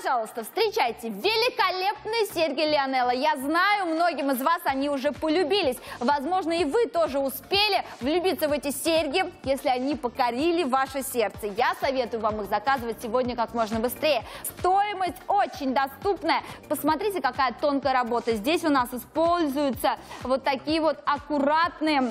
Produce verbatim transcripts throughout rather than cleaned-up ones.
Пожалуйста, встречайте великолепные серьги Лионелла. Я знаю, многим из вас они уже полюбились. Возможно, и вы тоже успели влюбиться в эти серьги, если они покорили ваше сердце. Я советую вам их заказывать сегодня как можно быстрее. Стоимость очень доступная. Посмотрите, какая тонкая работа. Здесь у нас используются вот такие вот аккуратные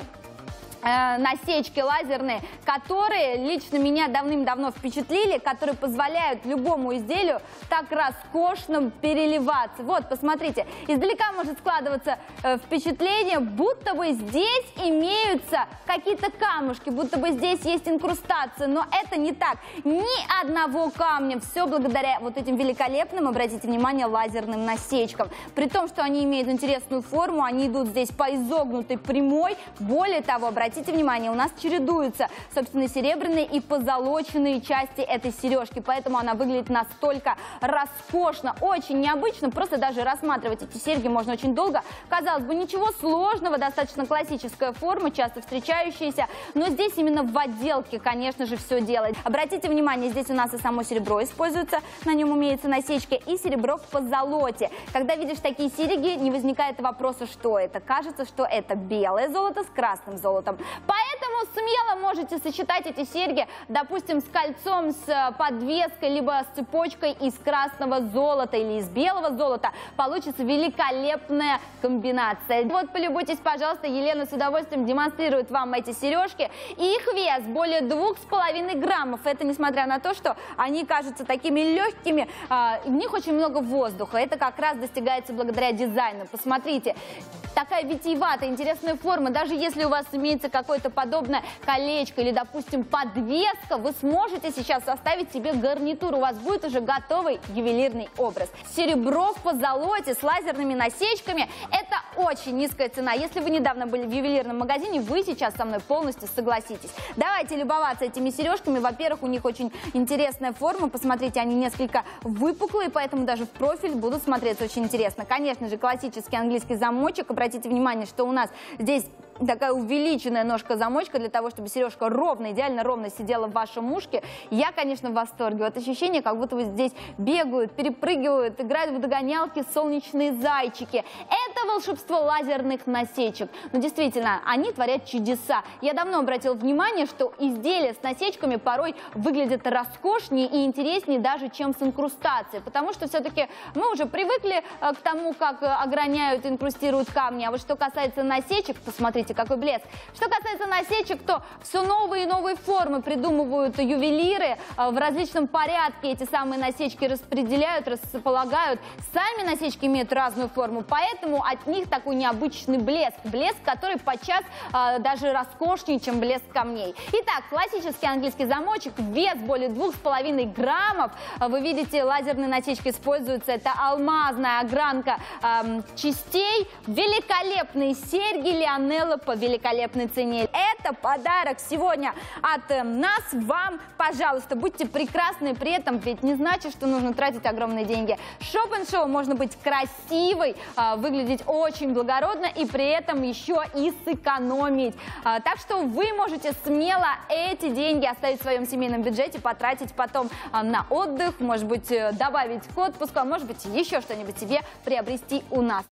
насечки лазерные, которые лично меня давным-давно впечатлили, которые позволяют любому изделию так роскошно переливаться. Вот, посмотрите, издалека может складываться э, впечатление, будто бы здесь имеются какие-то камушки, будто бы здесь есть инкрустация, но это не так. Ни одного камня, все благодаря вот этим великолепным, обратите внимание, лазерным насечкам. При том, что они имеют интересную форму, они идут здесь по изогнутой прямой, более того, обратите Обратите внимание, у нас чередуются, собственно, серебряные и позолоченные части этой сережки, поэтому она выглядит настолько роскошно, очень необычно, просто даже рассматривать эти серьги можно очень долго. Казалось бы, ничего сложного, достаточно классическая форма, часто встречающаяся, но здесь именно в отделке, конечно же, все делать. Обратите внимание, здесь у нас и само серебро используется, на нем имеются насечки, и серебро в позолоте. Когда видишь такие серьги, не возникает вопроса, что это. Кажется, что это белое золото с красным золотом. Поэтому смело можете сочетать эти серьги, допустим, с кольцом, с подвеской, либо с цепочкой из красного золота или из белого золота. Получится великолепная комбинация. Вот, полюбуйтесь, пожалуйста, Елена с удовольствием демонстрирует вам эти сережки. И их вес более двух с половиной граммов. Это несмотря на то, что они кажутся такими легкими, в них очень много воздуха. Это как раз достигается благодаря дизайну. Посмотрите. Такая витиеватая, интересная форма. Даже если у вас имеется какое-то подобное колечко или, допустим, подвеска, вы сможете сейчас составить себе гарнитур. У вас будет уже готовый ювелирный образ. Серебро в позолоте с лазерными насечками – это очень низкая цена. Если вы недавно были в ювелирном магазине, вы сейчас со мной полностью согласитесь. Давайте любоваться этими сережками. Во-первых, у них очень интересная форма. Посмотрите, они несколько выпуклые, поэтому даже в профиль будут смотреться очень интересно. Конечно же, классический английский замочек. Обратите внимание, что у нас здесь такая увеличенная ножка-замочка для того, чтобы сережка ровно, идеально ровно сидела в вашем ушке. Я, конечно, в восторге. Вот ощущение, как будто вы здесь бегают, перепрыгивают, играют в догонялки солнечные зайчики. Это волшебство лазерных насечек. Но действительно, они творят чудеса. Я давно обратила внимание, что изделия с насечками порой выглядят роскошнее и интереснее даже, чем с инкрустацией. Потому что все-таки мы уже привыкли к тому, как ограняют, инкрустируют камни. А вот что касается насечек, посмотрите, какой блеск. Что касается насечек, то все новые и новые формы придумывают ювелиры. В различном порядке эти самые насечки распределяют, располагают. Сами насечки имеют разную форму, поэтому от них такой необычный блеск. Блеск, который подчас а, даже роскошнее, чем блеск камней. Итак, классический английский замочек, вес более двух с половиной граммов. Вы видите, лазерные насечки используются. Это алмазная огранка а, частей. Великолепные серьги Лионелла по великолепной цене. Это подарок сегодня от э, нас вам. Пожалуйста, будьте прекрасны, при этом ведь не значит, что нужно тратить огромные деньги. Шоп-н-шоу можно быть красивой, э, выглядеть очень благородно и при этом еще и сэкономить. Э, так что вы можете смело эти деньги оставить в своем семейном бюджете, потратить потом э, на отдых, может быть, э, добавить к отпуску, а может быть, еще что-нибудь себе приобрести у нас.